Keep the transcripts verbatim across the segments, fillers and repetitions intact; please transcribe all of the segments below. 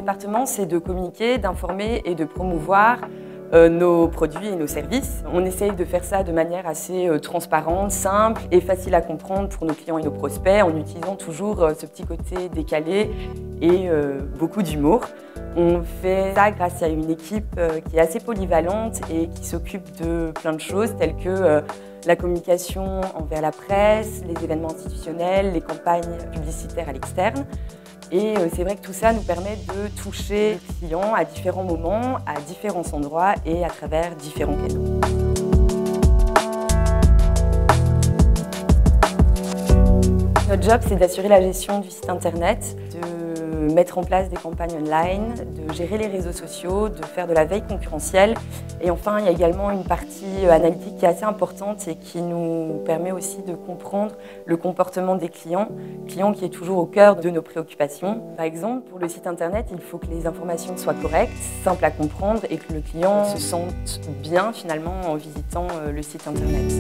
département, c'est de communiquer, d'informer et de promouvoir euh, nos produits et nos services. On essaye de faire ça de manière assez euh, transparente, simple et facile à comprendre pour nos clients et nos prospects, en utilisant toujours euh, ce petit côté décalé et euh, beaucoup d'humour. On fait ça grâce à une équipe euh, qui est assez polyvalente et qui s'occupe de plein de choses telles que euh, la communication envers la presse, les événements institutionnels, les campagnes publicitaires à l'externe. Et c'est vrai que tout ça nous permet de toucher les clients à différents moments, à différents endroits et à travers différents canaux. Notre job, c'est d'assurer la gestion du site internet, de mettre en place des campagnes online, de gérer les réseaux sociaux, de faire de la veille concurrentielle. Et enfin, il y a également une partie analytique qui est assez importante et qui nous permet aussi de comprendre le comportement des clients, clients qui est toujours au cœur de nos préoccupations. Par exemple, pour le site internet, il faut que les informations soient correctes, simples à comprendre et que le client se sente bien finalement en visitant le site internet.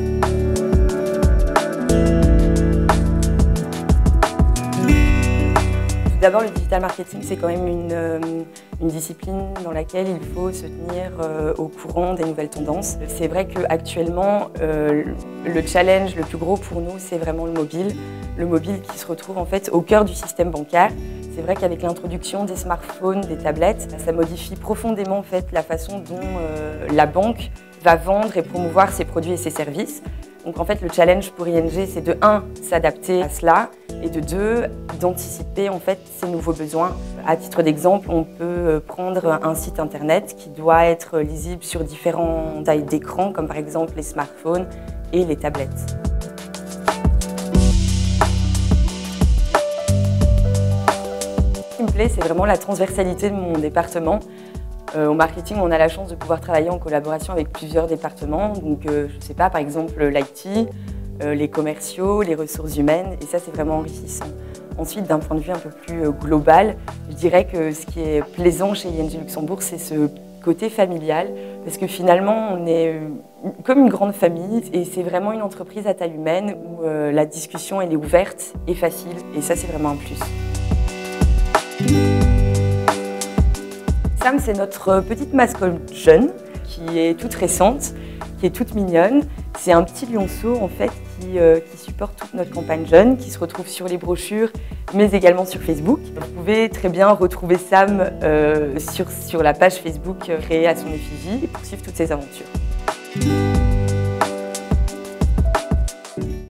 D'abord, le digital marketing, c'est quand même une, euh, une discipline dans laquelle il faut se tenir euh, au courant des nouvelles tendances. C'est vrai qu'actuellement, euh, le challenge le plus gros pour nous, c'est vraiment le mobile. Le mobile qui se retrouve en fait au cœur du système bancaire. C'est vrai qu'avec l'introduction des smartphones, des tablettes, ça modifie profondément en fait, la façon dont euh, la banque va vendre et promouvoir ses produits et ses services. Donc en fait, le challenge pour I N G, c'est de un, s'adapter à cela, et de deux, d'anticiper en fait ces nouveaux besoins. À titre d'exemple, on peut prendre un site internet qui doit être lisible sur différentes tailles d'écran, comme par exemple les smartphones et les tablettes. Ce qui me plaît, c'est vraiment la transversalité de mon département. Euh, au marketing, on a la chance de pouvoir travailler en collaboration avec plusieurs départements. Donc, euh, je ne sais pas, par exemple, l'I T, euh, les commerciaux, les ressources humaines, et ça, c'est vraiment enrichissant. Ensuite, d'un point de vue un peu plus euh, global, je dirais que ce qui est plaisant chez I N G Luxembourg, c'est ce côté familial, parce que finalement, on est euh, comme une grande famille, et c'est vraiment une entreprise à taille humaine où euh, la discussion, elle est ouverte et facile, et ça, c'est vraiment un plus. Sam, c'est notre petite mascotte jeune, qui est toute récente, qui est toute mignonne. C'est un petit lionceau en fait qui, euh, qui supporte toute notre campagne jeune, qui se retrouve sur les brochures, mais également sur Facebook. Vous pouvez très bien retrouver Sam euh, sur, sur la page Facebook créée à son effigie et poursuivre toutes ses aventures.